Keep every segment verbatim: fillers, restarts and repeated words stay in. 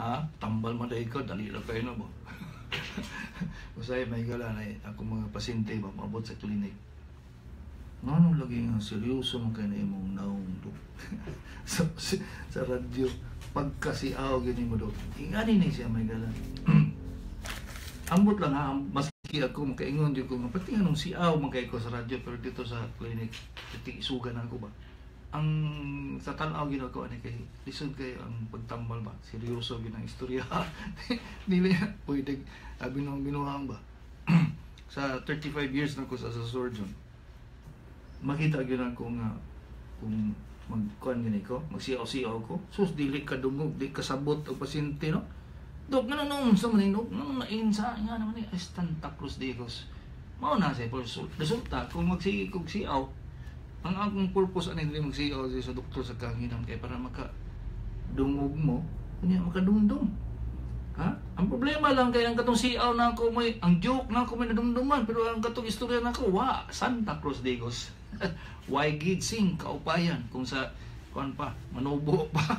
Ha? Tambal man dahil ko, dali lang kayo na mo. Usay, may gala na eh. Ako mga pasyente ba, maabot sa klinik. Ano lagi nga, seryoso man kayo na imong naong do. sa, sa radyo, pagkasiaw gini mo do. Ingani na siya, may gala. Ambot lang ha, maski ako makaingon di ko, pati nga nung siaw man kayo ko sa radyo, pero dito sa klinik, pati isugan ako ba. Ang sa tanaw ginagawa ni kay lisod kay ang pagtambal ba, seryoso ginang istorya. Dili pwede abi nang binuhang ba. Sa thirty-five years na ko sa, sa surgeon, makita gyud ko nga kung magkuan gini ko, magsiaw-siaw ko, sus dili ka dungog, di kasabot og pasyente no. Dok na nung sa maninog, nung nainsa nga naman ni Santa Cruz Digos. Mao na say resulta kung magsigi kog siaw. Ang akong purpose ani dili magsiaw sa doktor sa kanginam kay para maka dungog mo, kunya makadumdum. Ha? Ang problema lang kay ang katong siaw na ako may ang joke na ako may nadumduman pero ang katong istorya na ako wa Santa Cruz Digos. Why gid sing kaupayan kung sa kuan pa manubo pa.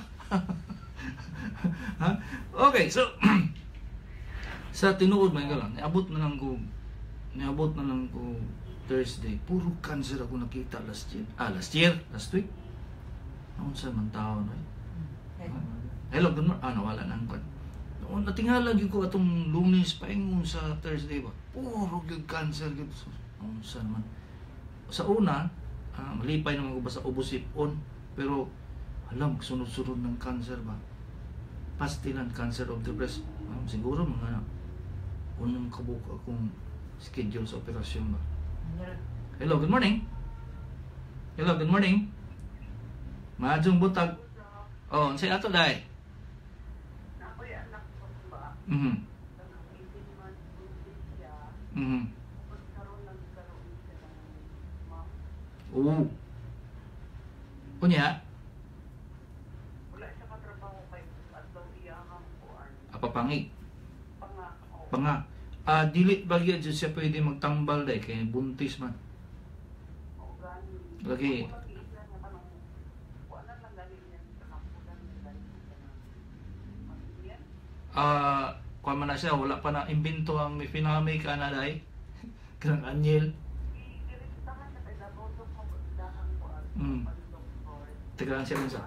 Ha? Okay, so sa tinuod man galang niabot na lang ko niabot na lang ko Thursday, puro cancer ako nakita last year. Ah, last year, last week. Noon sa man tao na. Hello, good morning. Ah, nawala nang kon. Noon natingala gyud ko atong Lunes paingon sa Thursday ba. Puro gyud cancer gyud. Noon sa man. Sa una, ah, malipay naman ko ba sa ubos-ipon, pero alam sunod-sunod ng cancer ba. Pastilan cancer of the breast. Ah, siguro mga unang kabuka akong schedule sa operasyon ba. Hello, good morning. Hello, good morning. Maadjong butag. Oh, say ato dai. Mhm. Mhm. Oh. Kunya? Wala siya katrabaho kay atong iyahang kuan. Apa pangi? Panga. Panga. Ah, dili bagya jud siya pwede magtambal dai kay buntis man. Lagi. Ah, kuan man na siya wala pa na imbento ang pinamay ka na dai. Kanang anyel. Hmm. Tegaan siya sa.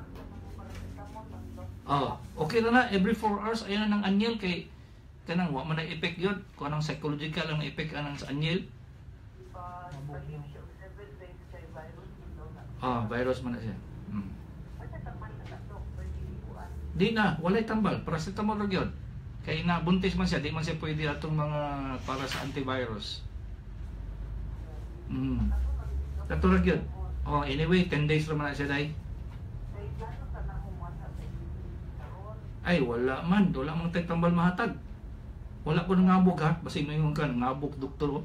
Oh, okay na na every four hours ayan na ng anyel kay kanang wa man na effect yun kung anong psychological ang effect anang sa anyel. Ah, virus man na siya. Hmm. Di na, walay tambal, paracetamol ra gyud. Kay na buntis man siya, di man siya pwede atong mga para sa antivirus. Hmm. Kato ra gyud. Oh, anyway, ten days ra man na siya dai. Ay, wala man, wala man tay tambal mahatag. Wala ko nang ngabog ha, basta ingon ka ngabog doktor.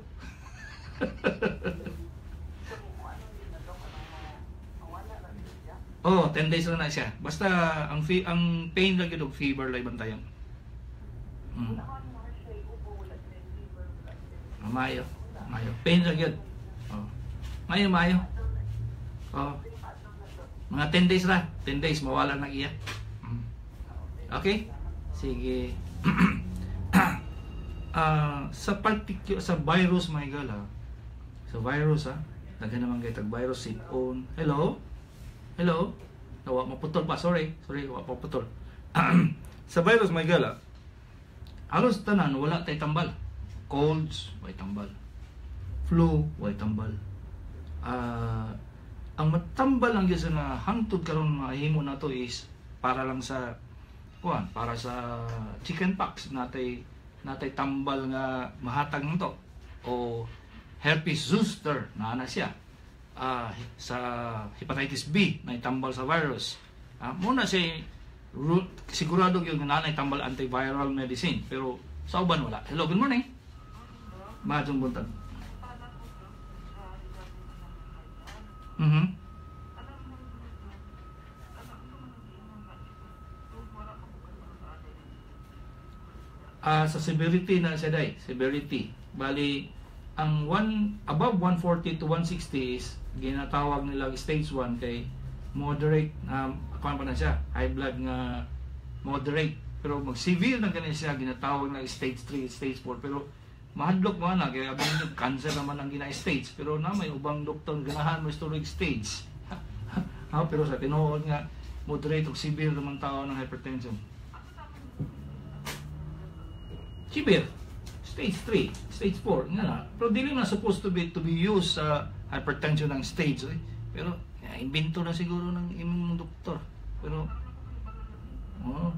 Oh, ten days lang na siya. Basta ang fi ang pain lang gyud fever lay bantayan. Hmm. Mayo, mayo. Pain lang gyud. Oh. Mayo, mayo. Oh. Mga ten days ra, ten days mawala na iya. Hmm. Okay? Sige. Uh, sa particular sa virus may gala sa virus ha daghan naman kay tag virus sipon. Hello hello nawa maputol pa, sorry sorry nawa maputol. Sa virus may gala halos tanan wala tay tambal. Colds way tambal, flu way tambal. Uh, ang matambal lang gyud na hangtod karon mahimo nato is para lang sa kuan para sa chickenpox natay natay tambal nga mahatag nito o herpes zoster na ana siya. Uh, sa hepatitis B na tambal sa virus. Uh, muna si sigurado yung nanay tambal antiviral medicine pero sa uban wala. Hello, good morning. Maadtong buntag. Mhm. Uh, sa severity na siya day, severity. Bali, ang one, above one forty to one sixty is ginatawag nila stage one kay moderate, um, ako pa na siya, high blood nga moderate. Pero mag-severe na ganun siya, ginatawag na stage three, stage four. Pero mahadlok mo na, kaya abang yung cancer naman ang gina-stage. Pero na may ubang doktor, ganahan mo storage stage. ha, pero sa tinuod nga, moderate o severe naman tao ng hypertension. Severe, stage three, stage four, nga na. Pero dili na supposed to be to be used sa hypertension ng stage. Eh. Pero, ya, invento na siguro ng imong doktor. Pero, oh,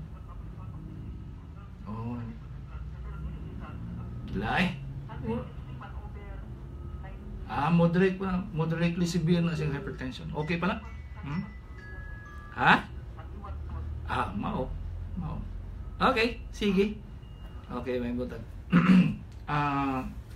oh, Lay. Ah, moderate pa, moderately severe na siyang hypertension. Okay pala? Hmm? Ha? Ah, mao. Mao. Okay, sige. Okay, may butag. Ah,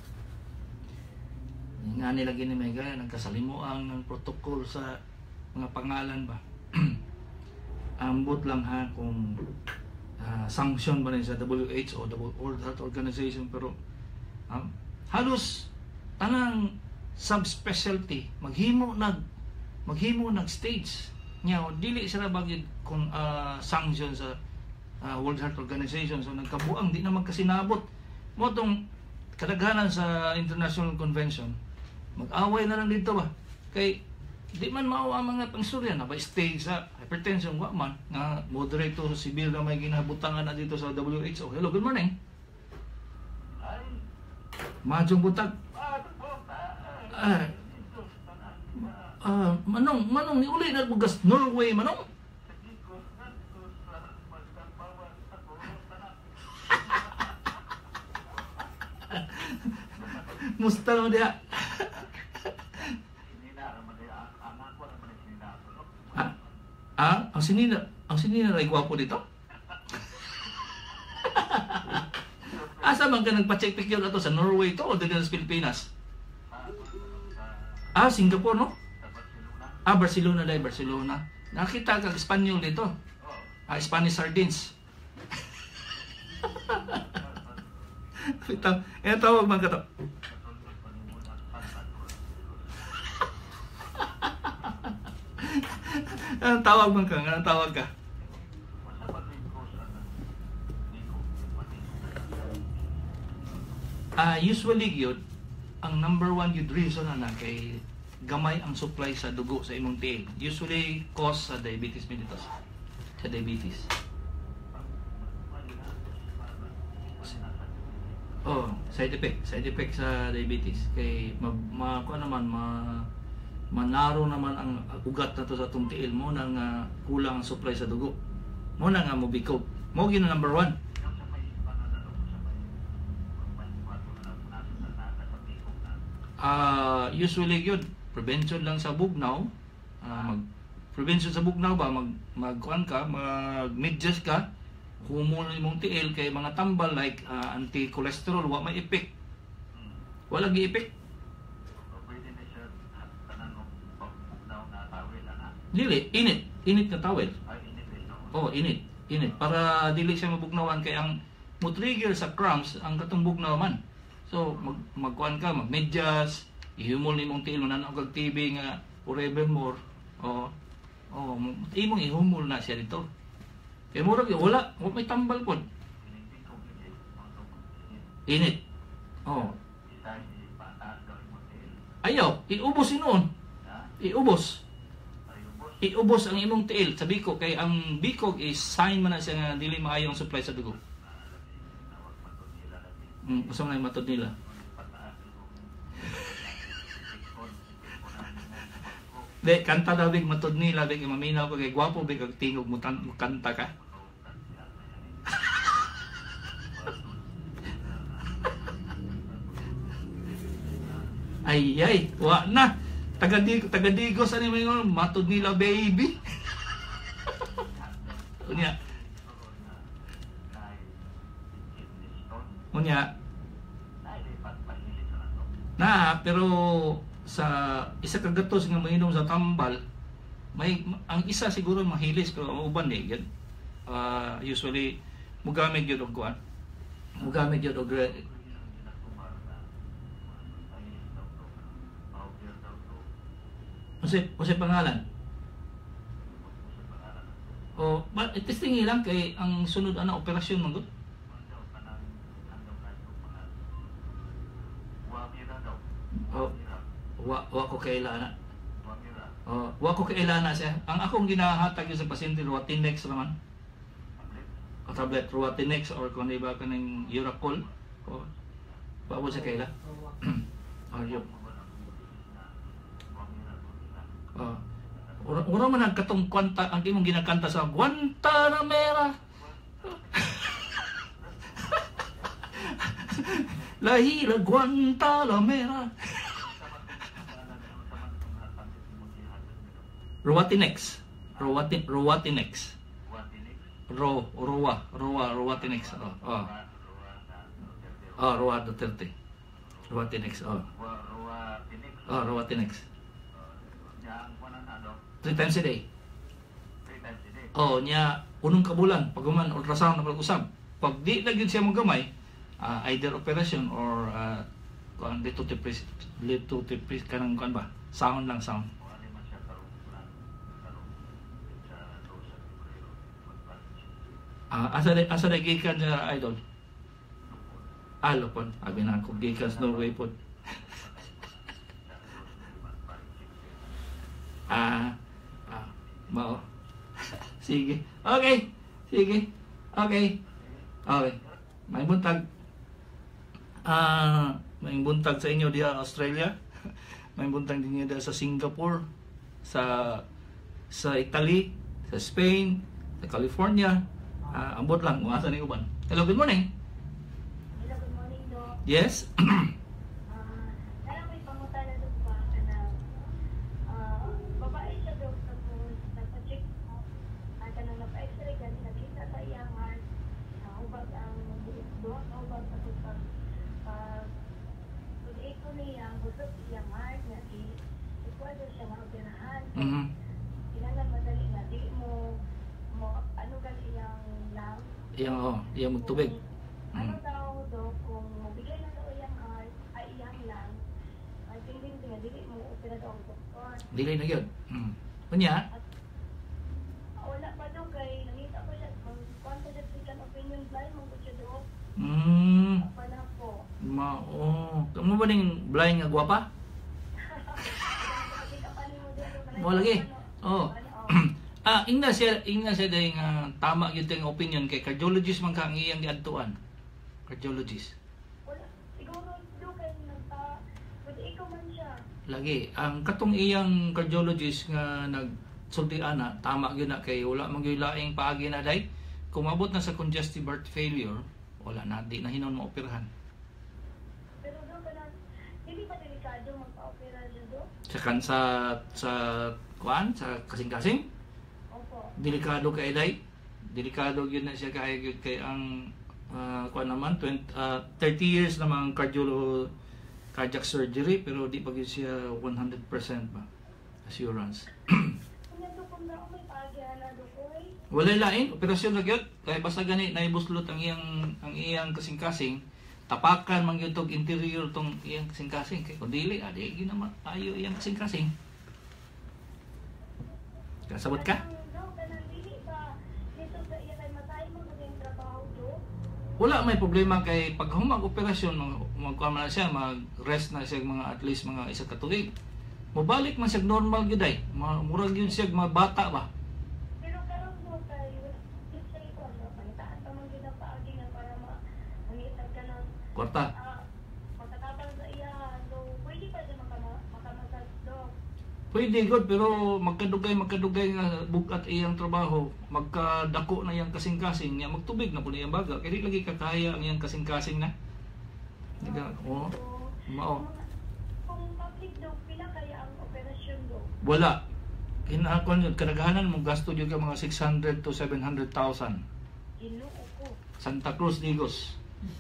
nga nila gini may gaya, nagkasalimuang ng protocol sa mga pangalan ba? Ambot lang ha kung uh, sanction ba rin sa W H O, the World Health Organization, pero um, halos tanang subspecialty maghimo nag maghimo nag stage nya dili sila bagid kung uh, sanction sa uh, World Health Organization, so nagkabuang di na magkasinabot mo tong kadaghanan sa international convention. Mag-away na lang dito ba kay di man mao ang mga pangstorya na ba stage sa hypertension wa man nga moderate to severe na may ginabutangan na dito sa W H O. Hello, good morning. Majong butag. Ah, ah, manong, manong ni uli na bugas Norway manong. Musta mo dia? Ah, ah, ang sinina, ang sinina ay gwapo dito. Asa man ka nagpa-check picture ato sa Norway to o dito sa Pilipinas? Ah, Singapore no? Ah, Barcelona dai, Barcelona. Nakita ka Espanyol dito. Ah, Spanish sardines. Ito, eh tawag man ka to. Anong tawag man ka? Anong tawag ka? Uh, usually yun, ang number one yun reason na kay gamay ang supply sa dugo sa imong tiil. Usually cause sa diabetes mellitus. Sa diabetes. Oh, side effect, side effect sa diabetes. Kay ma, ma kuan naman ma manaro naman ang ugat na to sa tong tiil mo nang uh, kulang ang supply sa dugo. Mo na nga mo bikog. Mo gina number one. Uh, usually yun, prevention lang sa bugnaw. Uh, mag prevention sa bugnaw ba mag magkuan ka, mag medyas ka, humol imong tiil kay mga tambal like uh, anti-cholesterol wa may effect. Wala gi effect. Dili, init, init na towel. Oh, init, init para dili siya mabugnawan kay ang mo trigger sa cramps ang katong bugnaw man. So, mag magkuan ka, magmedyas, ihumol nimong tiil, mananaw kag T V nga forevermore. O, oh, imong ihumol na siya dito. Kaya murag wala, wala may tambal pod. Init. Oh. Ayaw, iubos noon. Iubos. Iubos ang imong tiil sa bikog kay ang bikog is sign man na siya nga dili maayo ang supply sa dugo. Hmm, gusto nga yung matod nila. De, kanta daw big matod nila, big maminaw ko kay gwapo, big kag tingog mo kanta ka. Ay, ay, wa na. Tagadigo, tagadigo sa ni mga matod nila, baby. Unya. Unya. Na, pero sa isa ka gatos nga mainom sa tambal, may ang isa siguro mahilis pero ang uban eh gyud. Uh, usually mugamit gyud og kuan. Mugamit gyud og Unsay unsay pangalan? O, ba, testing lang kay ang sunod ana operasyon man gud. O, wa wa ko kaila na. O, wa ko kaila na siya. Ang akong ginahatag yun sa pasyente Ruatinex naman. O tablet Ruatinex or kung di ba kanang Uracol. O, bawo sa kaila. O, yun. O, Ura man ang katong kwanta, ang imong ginakanta sa Guantanamera. Lahi la Guantanamera. Ruatinex. Ruatin Ruatinex. Ro Roa, Roa, Ruatinex. Oh, oh. Oh, Roa Duterte. Ruatinex. Oh. Oh, Ruatinex. Three times a day. Three times a day. Oh, niya unong kabulan paghuman ultrasound na pag-usab. Pag di na gyud siya magamay, uh, either operation or uh, kuan dito tipis dito tipis kanang kuan ba? Sound lang sound. Wala man siya karong plan karong sa dosa pero Ah, asa de asa de gikan sa idol. Alo pon, abi na ko gikan sa Norway pod. Ah, ah, mao. Sige. Okay. Sige. Okay. Okay. May buntag. Ah, may buntag sa inyo diha Australia. May buntag din diha sa Singapore, sa sa Italy, sa Spain, sa California. Ah, ambot lang kung asa ni uban. Hello, good morning. Hello, good morning, Doc. Yes. Ah, kaya may pangutana doon pa na ah, babae siya, Doc, tapos nagpa-check mo at nang napa-x-ray kasi nakita sa iyang heart na hubag ang duha ka hubag tapos pag pag pag ko niya ang busog iyang heart na i-ikwado siya maoperahan. Mhm. Kailangan madali na di mo mo ano gali iyang lang. Iyang oh, iyang magtubig. Ano Mm. daw do kung mabigay na daw iyang heart ay iyang lang ay tingin nga dili mo opera daw ang doktor. Dili na gyud. Mm. Unya, At wala pa daw kay nangita ko siya kung kwanto siya second opinion blind mo ko siya do mm, pa na po. mao. Kamo ba ning blind nga gwapa? Kasi kapani mo dito Mo lagi. Oh. Ah, ingna siya, ingna siya day nga tama gyud ang opinion kay cardiologist man ka ang iyang giadtuan. Cardiologist. Wala siguro do kay nagta pwede ikaw man siya. Lagi ang katong iyang cardiologist nga nagsulti ana, tama gyud na kay wala man gyud laing paagi na day. Kung mabot na sa congestive heart failure, wala na di na hinon mo operahan. Pero do ka na dili pa delikado magpa-opera siya do? Sa kan sa sa kuan sa kasing-kasing, Opo. delikado kay day. Delikado gyud na siya kay gyud kay ang uh, kuan naman twenty, uh, thirty years namang cardiolo cardiac surgery pero di pa gyud siya one hundred percent ba assurance. Kung nandukong na ako may paagyan na dukoy. Wala lain operasyon na gyud kay basta gani naibuslot ang iyang ang iyang kasing-kasing, tapakan man gyud tong interior tong iyang kasing-kasing kay kun dili adi gyud naman ayo iyang kasing-kasing. Kasabot ka? Kanang kanang dili ba dito sa iya kay matay mo kung trabaho do? Wala may problema kay pag humag operasyon magkuha man na siya mag-rest na siya mga at least mga isa ka tuig. Mabalik man siya normal gyud ay. Ma- Murag gyud siya mga bata ba. Pero karon mo kay sa iko no pangitaan pa man gyud ang paagi nga para ma mangitag ka ng Kwarta. ah matatapang sa iya so pwede pa siya makama makamasal do. Pwede good pero magkadugay magkadugay nga bukat iyang trabaho, magkadako na iyang kasing-kasing niya magtubig na pud iyang baga kay di lagi kakaya ang iyang kasing-kasing na. Diga, oh, So, mao. kung public do pila kaya ang operasyon do? Wala. Kinahakon yun, kadaghanan mo gasto yun ka mga six hundred to seven hundred thousand. Ginoo ko. Santa Cruz, Digos.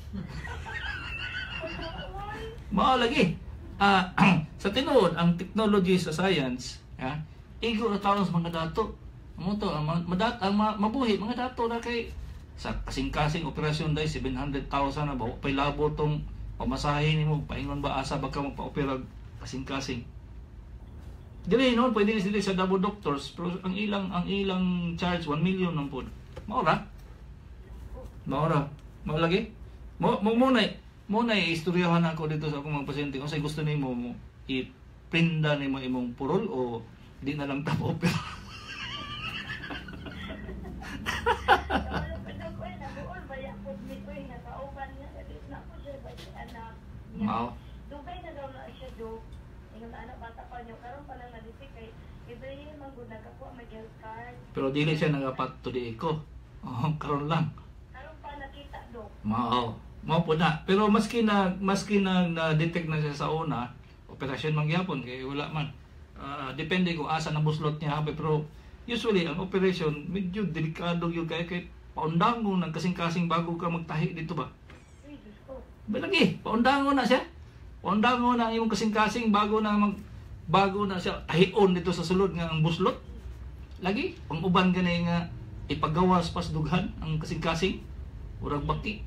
Why? Mao lagi. Ah, sa tinuod ang technology sa science, ha? Igo na taon sa mga dato. Mo to ang ma- madat ang ma- mabuhi mga dato na kay sa kasing-kasing operasyon dai seven hundred thousand na ba pay labo tong pamasahe nimo paingon ba asa ba ka magpa-opera kasing-kasing. Dili no, pwede ni sila sa double doctors, pero ang ilang ang ilang charge one million nang pod. Maura. Maura. Mao lagi. Mo mo mo na mo na istoryahan ako dito sa akong mga pasyente kung say gusto nimo mo i-prinda nimo imong purol o di na lang tap opera. Mao. Dugay na daw na siya do. Ingon anak bata pa niyo karon pa lang na-detect kay every manggod nagkakuha may health card. Pero dili siya nagapat to di ko. Oh, karon lang. Karon pa nakita do. Mao. Mao po na. Pero maski na maski na na-detect na siya sa una, operasyon man gyapon kay wala man. Ah, depende kung asa na buslot niya habi, pero usually ang operation medyo delikado yung kay kay paundangon ng kasing-kasing bago ka magtahi dito ba. Ay, Diyos ko. Ba lagi, paundangon na siya. Paundangon na ang imong kasing-kasing bago na mag bago na siya tahion dito sa sulod nga ang buslot. Lagi, pang uban ganay nga ipagawas pas dughan ang kasing-kasing urag baki.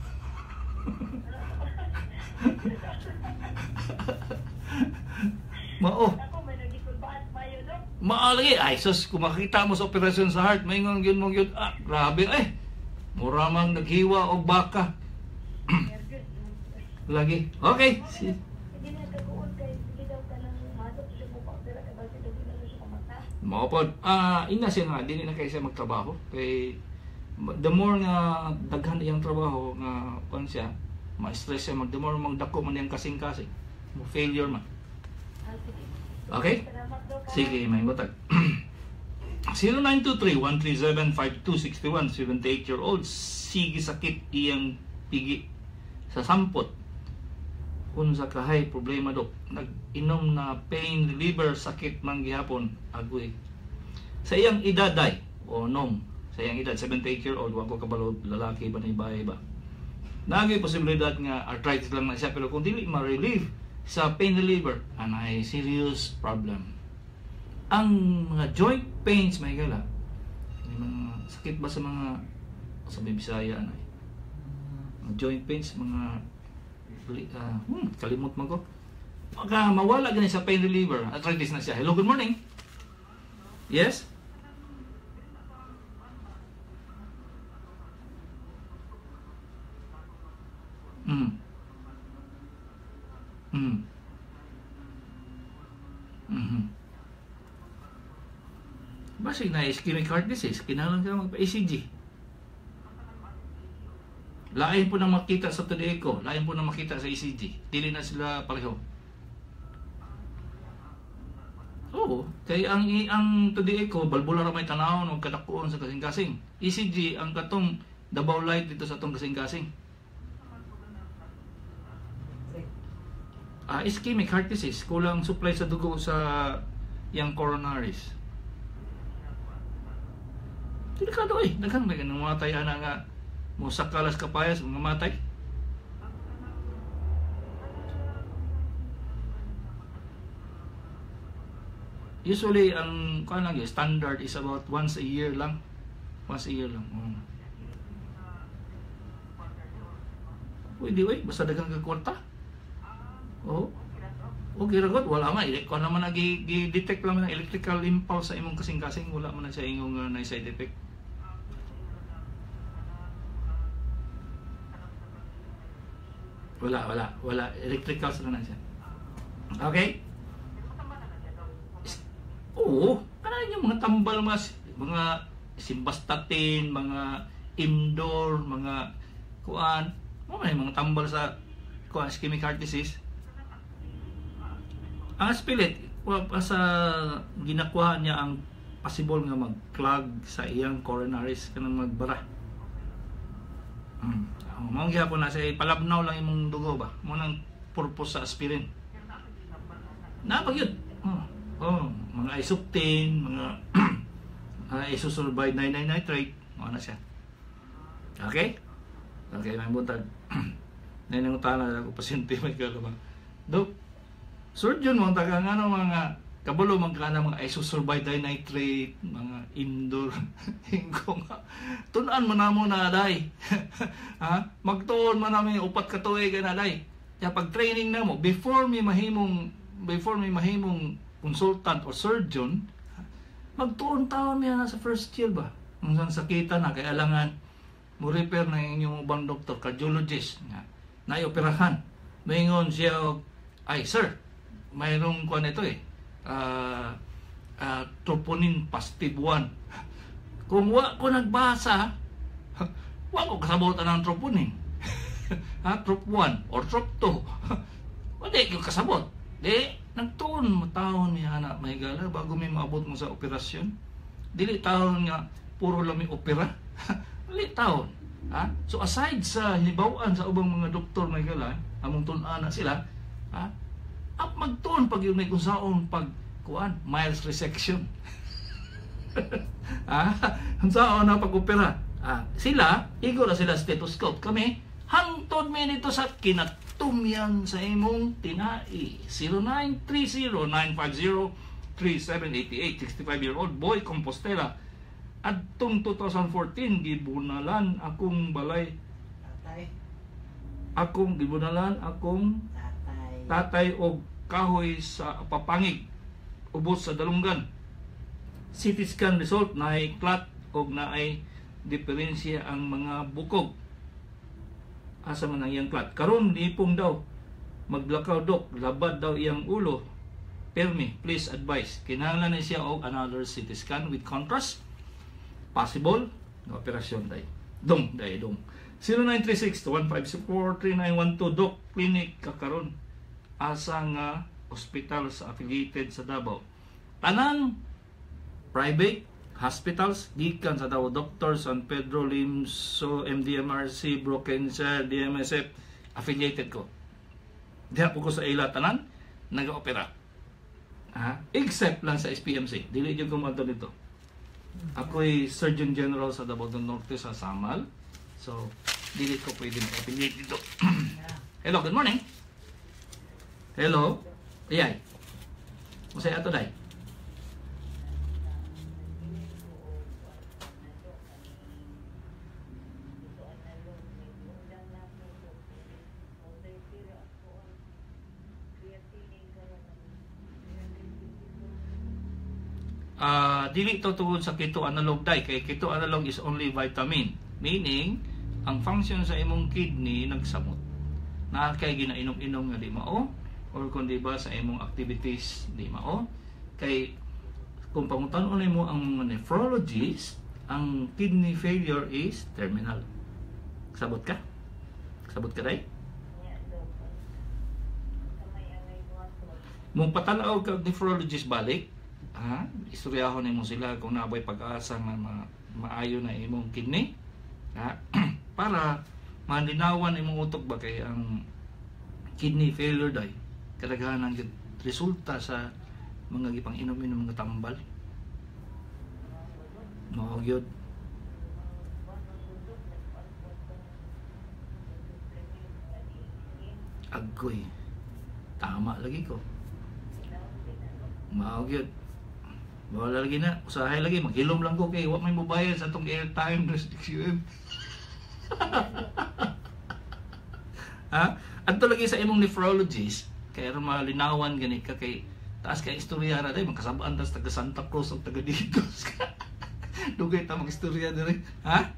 Mao. Ako may nagikurbaan pa yun, no? Maalagi, ay sus, kung makita mo sa operasyon sa heart, maingon yun mong yun, ah, grabe, eh, mura mang naghiwa o baka. Nervous. Lagi, okay. Si- Hindi na kaguon kay sige daw ka nang madot siya mo pa pero kay basi daw na siya kamata. Mao po, ah, ina siya nga, dili na kayo siya magtrabaho. Kay, the more nga daghan iyang trabaho, nga, kung siya, ma-stress siya, mag, the more magdako man yung kasing-kasing, mo failure man. Ah, sige. Okay? Salamat daw ka. Sige, may butag. zero nine two three, one three seven, five two six one, seventy-eight year old, sige sakit iyang pigi sa sampot. Kung sa kahay, problema dok, nag-inom na pain reliever, sakit man gihapon, agoy. Sa iyang edaday, o nong, sa iyang edad, seventy-eight year old, wako kabalo, lalaki ba na ibahay ba? Nagay posibilidad nga arthritis lang na siya, pero kung dili ma-relieve sa pain reliever, anay serious problem. Ang mga joint pains, may gala, may mga sakit ba sa mga, sa Bisaya, anay? Mga joint pains, mga, uh, hmm, kalimot mo ko. Maka mawala ganun sa pain reliever, arthritis na siya. Hello, good morning. Yes? Mm. Mm. Mhm. Basig na ischemic heart disease, kinahanglan ka magpa-E C G. Lain po na makita sa T D Echo, lain po na makita sa E C G. Dili na sila pareho. Oo, kay ang ang T D Echo balbula ra may tanawon og kadakuon sa kasing-kasing. E C G ang katong Davao Light dito sa atong kasing-kasing. Ah, ischemic heart disease, kulang supply sa dugo sa yang coronaries. Delikado eh, daghang may ganung matay ana nga mo sakalas kapayas mga matay. Usually ang kuan lang standard is about once a year lang. Once a year lang. Um. Pwede eh, basta daghang ka kwarta. Oh. Okay ra gud, wala man ko naman nag-detect lang ng electrical impulse sa imong kasing-kasing, wala man na sa imong uh, na side effect. Wala, wala, wala electrical sa na siya. Okay? Oo, ano yung mga tambal, mga mga simvastatin, mga Imdor, mga kuan, mo man mga tambal sa kuan ischemic heart disease. Ang spirit, sa ginakuha niya ang possible nga mag-clog sa iyang coronaries kanang magbara. Hmm. Mao gyapon na say palabnaw lang imong dugo ba. Mo nang purpose sa aspirin. Napag yun. Oh, oh, mga isoctane, mga uh, isosorbide nine nine nitrate, mo na siya. Okay? Okay, may butag. Naningutana ako pasyente may kalabang. Dok, surgeon mo taga ano mga kabalo man kana mga isosorbide nitrate, mga Imdor. Hingko nga. Tun-an man namo na aday. Ha? Magtuon man nami upat ka tuig na aday. Ya pag training namo before mi mahimong before mi mahimong consultant or surgeon, magtuon taon niya na sa first year ba? Kung saan sakita na, kaya alangan mo repair na inyong ubang doktor, cardiologist, na naioperahan. Mayingon siya, ay sir, mayroong kuan ito eh, uh, uh, troponin positive one. Kung wa ko nagbasa, wa ko kasabotan ng troponin. Ha, trop one or trop two. Wala ko kasabot. Di, nagtuon mo taon niya na may gala bago may maabot mo sa operasyon. Dili taon nga puro lang may opera. Dili taon. Ha? So aside sa hinibawaan sa ubang mga doktor may gala, among tun-ana sila, ha? At magtuon pag yun may kung saon pag kuan, mild resection. Ah, saan na pag-opera? Ah, sila, igo na sila stethoscope. Kami, hangtod may nito sa kinatumyan sa imong tinai. zero nine three zero nine five zero three seven eight eight, sixty-five-year-old boy Compostela. Adtong two thousand fourteen, gibunalan akong balay. Tatay. Akong gibunalan akong Tatay. tatay og kahoy sa papangig. Ubos sa dalunggan. C T scan result na ay clot og na ay diferensya ang mga bukog. Asa man ang iyang clot. Karon ipong daw maglakaw dok, labad daw iyang ulo. Permi, please advise. Kinahanglan na siya og another C T scan with contrast. Possible nga operasyon day. Dong day dong. zero nine three six one five four three nine one two Doc Clinic kakaron. Asa nga ospital sa affiliated sa Davao. Tanan private hospitals gikan sa Davao Doctor San Pedro Limso M D M R C Broken sa D M S F affiliated ko. Diha po ko sa ila tanan naga-opera. Ha? Except lang sa S P M C. Dili jud ko madto dito. Ako'y Surgeon General sa Davao del Norte sa Samal. So, dili ko pwede mag-affiliate dito. Hello, good morning. Hello. Ayay. Musay ato day. Uh, dili to tungod sa keto analog dai kay keto analog is only vitamin, meaning ang function sa imong kidney nagsamot na kay ginainom-inom nga di mao or kundi ba sa imong activities di mao kay kung pangutan-on mo ang nephrologist, ang kidney failure is terminal. Sabot ka? Sabot ka dai? Mong patanaw ka nephrologist balik, ha? Istoryahon nimo sila kung naabay pag-asa nga ma maayo na imong kidney, ha? Para malinawan imong utok ba kay ang kidney failure day kadaghanan gyud resulta sa mga gipang inom-inom nga tambal. Mao gyud. Agoy. Tama lagi ko. Mao gyud. Wala lagi na, usahay lagi, maghilom lang ko kay wa may mobayad sa atong airtime restriction. Ha? Adto lagi sa imong nephrologist, kay aron malinawan gani ka kay taas kay istorya na day magkasabaan tas taga Santa Cruz ug taga dito. Dugay ta mag-istorya diri, ha?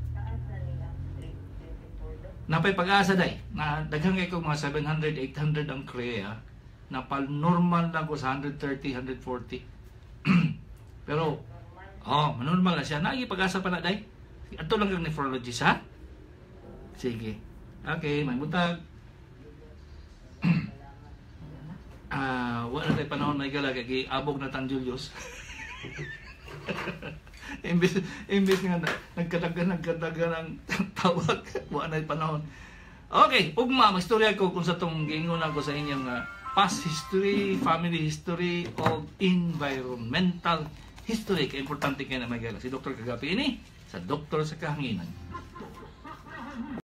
Napay pag-asa day, na daghang kay ko mga seven hundred eight hundred ang Crea, na pal normal lang ko sa one thirty one forty. Pero oh, normal na siya. Nagi pag-asa pa na day. Ato lang ang nephrologist, ha? Sige. Okay, may buntag. Ah, uh, wala tay panahon may gala kay abog na tan Julius. imbis imbis nga nagkatagan nagkatagan ang tawag, wala na panahon. Okay, ugma magstorya ko kung sa tong giingon ako sa inyong uh, past history, family history, o environmental history. Kaya importante kayo na may gala. Si Doctor Kagapi ini sa Doktor sa Kahanginan.